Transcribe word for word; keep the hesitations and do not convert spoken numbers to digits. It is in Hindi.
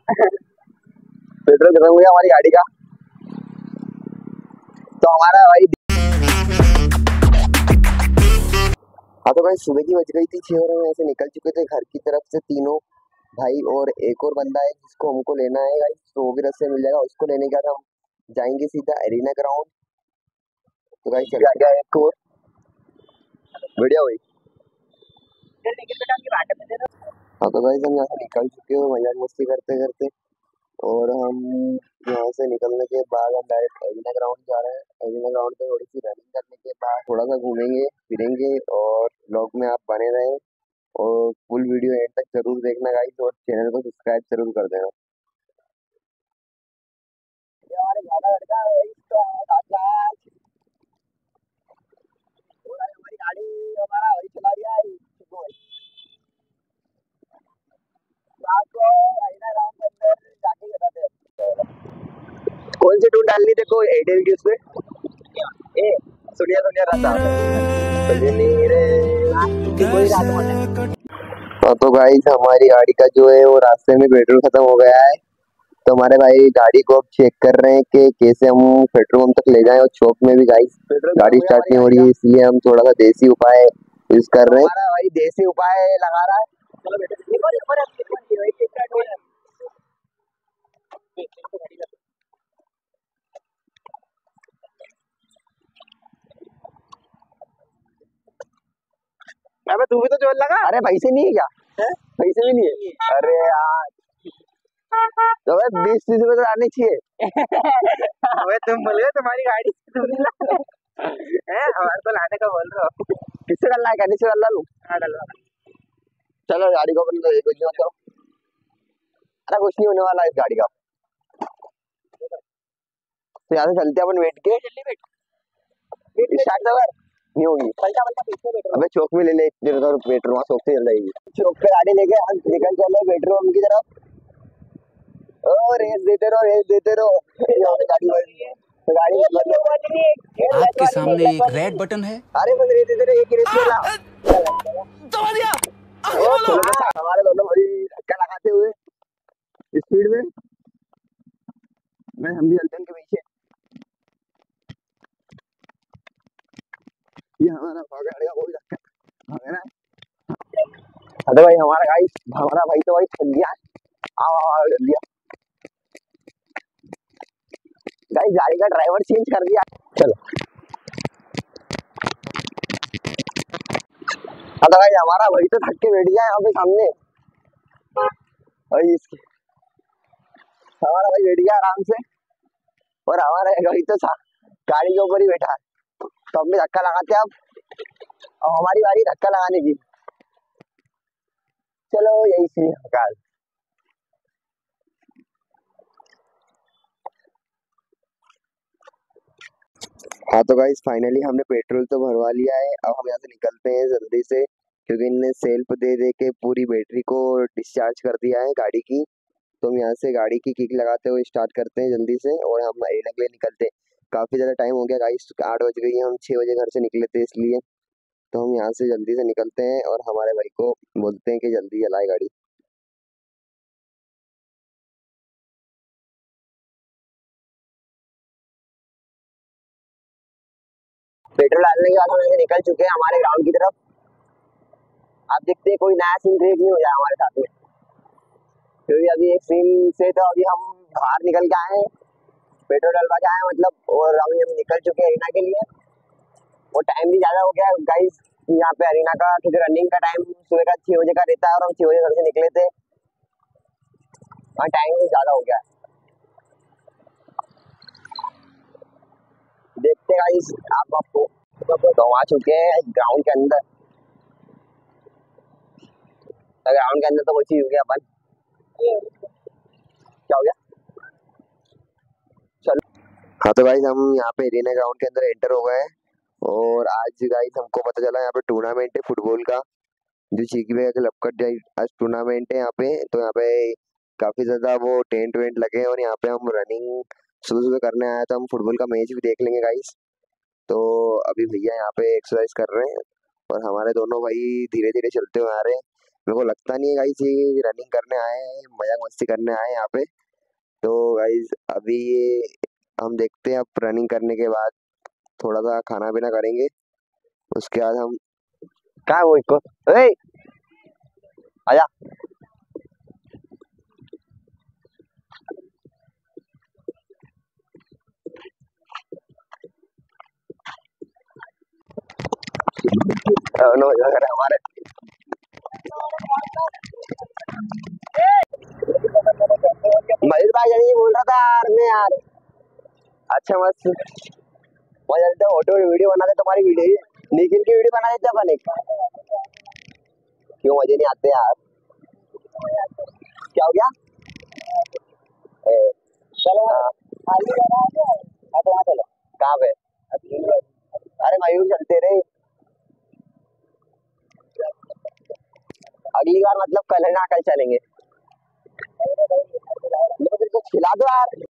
पेट्रोल खत्म हो गया हमारी गाड़ी का, तो हमारा भाई। हाँ तो भाई सुबह की बज गई थी छह, और ऐसे निकल चुके थे घर की तरफ से तीनों भाई, और एक और बंदा है जिसको हमको लेना है गाइस, तो वो भी रास्ते मिल जाएगा। उसको लेने के बाद हम जाएंगे सीधा एरिना ग्राउंड। तो गाइस चल गया एक और बढ़िया हुई। हाँ तो गाइस हम यहाँ से निकल चुके हो मजाक मस्ती करते करते, और हम यहाँ से निकलने के बाद हम डायरेक्ट एरिना ग्राउंड जा रहे हैं। एरिना ग्राउंड पे थोड़ी सी रनिंग करने के बाद थोड़ा सा घूमेंगे फिरेंगे, और ब्लॉग में आप बने रहें और फुल वीडियो एंड तक जरूर देखना गाइस, और चैनल को सब्सक्राइब जरूर कर देना। कौन सी टूट डालनी देखो एयरटेल की उसमें, ए सुनिया सुनिया रहता हाँ तो गाइस हमारी गाड़ी का जो है वो रास्ते में पेट्रोल खत्म हो गया है, तो हमारे भाई गाड़ी को अब चेक कर रहे हैं कि कैसे हम पेट्रोल पंप तक ले जाएं। और चौक में भी गाइस गाड़ी स्टार्ट नहीं हो रही है, इसलिए हम थोड़ा सा देसी उपाय यूज कर रहे हैं। हमारा भाई देसी उपाय लगा रहा है। अबे तू भी तो जोर लगा। अरे पैसे नहीं है क्या? पैसे भी नहीं है? अरे यार तो बीस तीस रुपए तो आने चाहिए। अबे तुम बोल रहे तुम्हारी गाड़ी है, हमारे तो लाने का बोल रहे हो। किससे डालना है? गाड़ी से डाल लूं? हाँ डलवा। चलो गाड़ी को अपन कुछ नहीं होता, अरे कुछ नहीं होने वाला इस गाड़ी का। तो यहाँ से चलते अपन बैठ के, स्टार्ट नहीं होगी। अबे चौक में ले ले पेट्रोल, वहाँ चौक से चल जाएगी। चौक पे गाड़ी लेके हम निकल चले पेट्रोल पंप की तरफ। ओ रेस देते रहो रेस देते रहो। गाड़ी बढ़ तो गाड़ी आपके सामने एक रेड बटन है। अरे बस रेस देते रहो, एक ही रेस मिला दबा दिया। हमारे दोनों भाई धक्का लगाते हुए स्पीड में, मैं हम भी चलते हैं उनके पीछे। ये हमारा गाड़ी का कोई धक्का है ना। अरे भाई हमारा गाड़ी हमारा भाई तो भाई चल गया, आओ आओ चल गया गाइस, गाड़ी का ड्राइवर चेंज कर दिया। चलो अरे भाई हमारा भाई तो थक के बैठ गया यहाँ पे सामने, भाई इसके हमारा भाई बैठ गया आराम से, और हमारा भाई तो गाड़ी के ऊपर ही बैठा है। तो हम भी धक्का लगाते हैं अब, अब हमारी बारी धक्का लगाने की। चलो यही सी काल। हाँ तो गाइस फाइनली हमने पेट्रोल तो भरवा लिया है। अब हम यहाँ से निकलते हैं जल्दी से, क्योंकि इनने सेल्फ दे दे के पूरी बैटरी को डिस्चार्ज कर दिया है गाड़ी की। तो हम यहाँ से गाड़ी की किक लगाते हुए स्टार्ट करते हैं जल्दी से, और हम एरिना के लिए निकलते हैं। काफ़ी ज़्यादा टाइम हो गया गाइस, आठ बज गई है, हम छः बजे घर से निकले थे इसलिए। तो हम यहाँ से जल्दी से निकलते हैं और हमारे भाई को बोलते हैं कि जल्दी चलाए गाड़ी। पेट्रोल डालने के बाद हम यहाँ निकल चुके हैं हमारे ग्राउंड की तरफ। आप देखते हैं कोई नया सीन क्रिएट नहीं हो जाए हमारे साथ में, क्योंकि अभी एक सीन से तो अभी हम बाहर निकल के आए हैं, पेट्रोल डलवा के आए मतलब, और अभी हम निकल चुके हैं अरीना के लिए। वो टाइम भी ज़्यादा हो गया गाइस यहाँ पे अरीना का, क्योंकि रनिंग का टाइम सुबह का छः बजे का रहता है, और हम छः बजे घर से निकले थे और टाइम भी ज़्यादा हो गया। देखते गाइस आप आपको तो आ चुके हैं ग्राउंड के अंदर। ग्राउंड के अंदर तो कोई चीज हो गया अपन, क्या हो गया? चलो हाँ तो गाइस हम यहाँ पे एरिना ग्राउंड के अंदर एंटर हो गए हैं, और आज गाइस हमको पता चला यहाँ पे टूर्नामेंट है फुटबॉल का, जो चीकी क्लब का आज टूर्नामेंट है यहाँ पे। तो यहाँ पे काफी ज्यादा वो टेंट वेंट लगे हैं, और यहाँ पे हम रनिंग सुबह सुबह करने आया, तो हम फुटबॉल का मैच भी देख लेंगे गाइस। तो अभी भैया यहाँ पे एक्सरसाइज कर रहे हैं, और हमारे दोनों भाई धीरे धीरे चलते हुए आ रहे हैं। मेरे को लगता नहीं है गाइस ये रनिंग करने आए हैं, मजाक मस्ती करने आए हैं यहाँ पे। तो गाइस अभी ये हम देखते हैं, अब रनिंग करने के बाद थोड़ा सा खाना पीना करेंगे, उसके बाद हम कहाँ है वो इसको, ए आजा। नो अगर हमारे मयूर भाई यही बोल रहा था यार मैं यार। अच्छा मस्त मैं चलते ऑटो वीडियो बना दे, तुम्हारी वीडियो निखिल की वीडियो बना देते अपन एक। क्यों मजे नहीं आते यार, क्या हो गया? ए, चलो चलो कहाँ पे? अरे मयूर चलते रहे अगली बार, मतलब कल है ना, कल चलेंगे। मेरे को कुछ खिला दो यार।